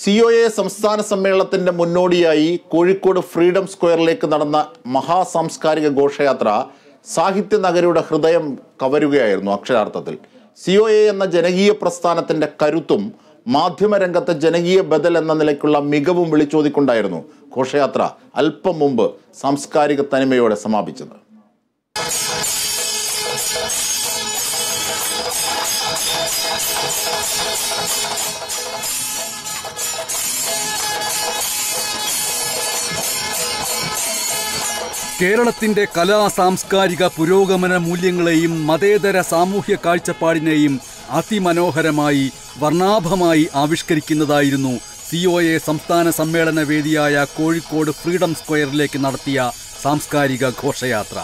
COA സംസ്ഥാന സമ്മേളനത്തിന്റെ മുന്നോടിയായി കോഴിക്കോട് ഫ്രീഡം സ്ക്വയറിലേക്ക് നടന്ന മഹാസാംസ്കാരിക ഘോഷയാത്ര സാഹിത്യ നഗരിയുടെ ഹൃദയം കവരുകയായിരുന്നു. അക്ഷരാർത്ഥത്തിൽ COA എന്ന ജനകീയ പ്രസ്ഥാനത്തിന്റെ കരുത്തും മാധ്യമരംഗത്തെ ജനകീയ ബദൽ എന്ന നിലയ്ക്കുള്ള മികവും വിളിച്ചോതിക്കൊണ്ടായിരുന്നു ഘോഷയാത്ര അല്പം മുമ്പ് സാംസ്കാരിക തനിമയോടെ സമാപിച്ചത്. കേരളത്തിന്റെ കലാ സാംസ്കാരിക പുരോഗമന മൂല്യങ്ങളെയും മതേതര സാമൂഹ്യ കാഴ്ചപ്പാടിനെയും അതിമനോഹരമായി വർണ്ണാഭമായി ആവിഷ്കരിക്കുന്നതായിരുന്നു COA സംസ്ഥാന സമ്മേളന വേദിയായ കോഴിക്കോട് ഫ്രീഡം സ്ക്വയറിലേക്ക് നടത്തിയ സാംസ്കാരിക ഘോഷയാത്ര.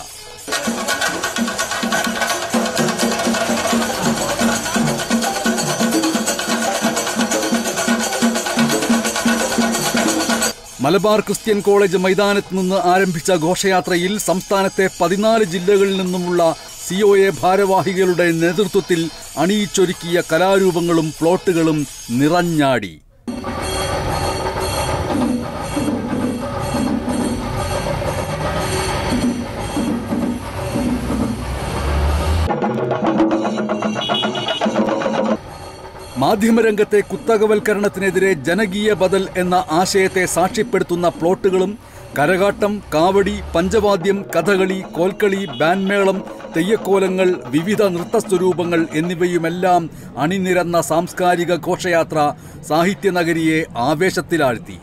മലബാർ ക്രിസ്ത്യൻ കോളേജ് മൈതാനത്ത് നിന്ന് ആരംഭിച്ച ഘോഷയാത്രയിൽ സംസ്ഥാനത്തെ 14 ജില്ലകളിൽ നിന്നുമുള്ള COA ഭാരവാഹികളുടെ നേതൃത്വത്തിൽ അണിയിച്ചൊരുക്കിയ കലാരൂപങ്ങളും പ്ലോട്ടുകളും നിറഞ്ഞാടി. മാധ്യമരംഗത്തെ കുത്തകവൽക്കരണത്തിനെതിരെ ജനകീയ ബദൽ എന്ന ആശയത്തെ സാക്ഷ്യപ്പെടുത്തുന്ന പ്ലോട്ടുകളും കരകാട്ടം, കാവടി, പഞ്ചവാദ്യം, കഥകളി, കോൽക്കളി, ബാൻമേളം, തെയ്യക്കോലങ്ങൾ, വിവിധ നൃത്തസ്വരൂപങ്ങൾ എന്നിവയുമെല്ലാം അണിനിരന്ന സാംസ്കാരിക ഘോഷയാത്ര സാഹിത്യനഗരിയെ ആവേശത്തിലാഴ്ത്തി.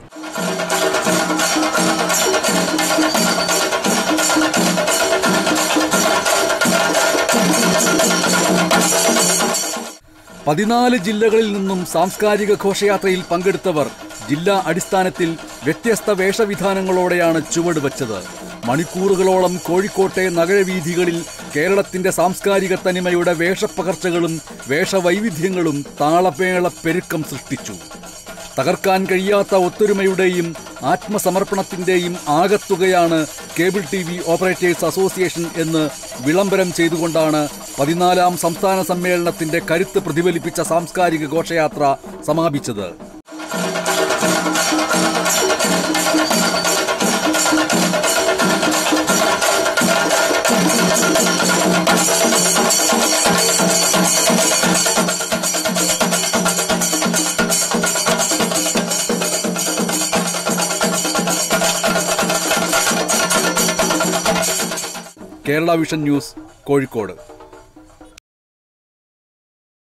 പതിനാല് ജില്ലകളിൽ നിന്നും സാംസ്കാരിക ഘോഷയാത്രയിൽ പങ്കെടുത്തവർ ജില്ലാ അടിസ്ഥാനത്തിൽ വ്യത്യസ്ത വേഷവിധാനങ്ങളോടെയാണ് ചുവട് വച്ചത്. മണിക്കൂറുകളോളം കോഴിക്കോട്ടെ നഗരവീഥികളിൽ കേരളത്തിന്റെ സാംസ്കാരിക തനിമയുടെ വേഷപ്പകർച്ചകളും വേഷവൈവിധ്യങ്ങളും താളമേള പെരുക്കം സൃഷ്ടിച്ചു. തകർക്കാൻ കഴിയാത്ത ഒത്തൊരുമയുടെയും ആത്മസമർപ്പണത്തിന്റെയും ആകത്തുകയാണ് കേബിൾ TV ഓപ്പറേറ്റേഴ്സ് അസോസിയേഷൻ എന്ന് വിളംബരം ചെയ്തുകൊണ്ടാണ് 14ാം സംസ്ഥാന സമ്മേളനത്തിന്റെ കരുത്ത് പ്രതിഫലിപ്പിച്ച സാംസ്കാരിക ഘോഷയാത്ര സമാപിച്ചത്. Kerala vision news, Kozhikode.